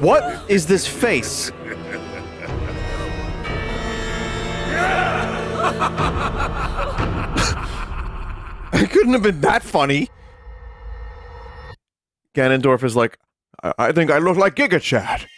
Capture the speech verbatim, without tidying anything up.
What is this face? It couldn't have been that funny. Ganondorf is like, I, I think I look like Giga Chad.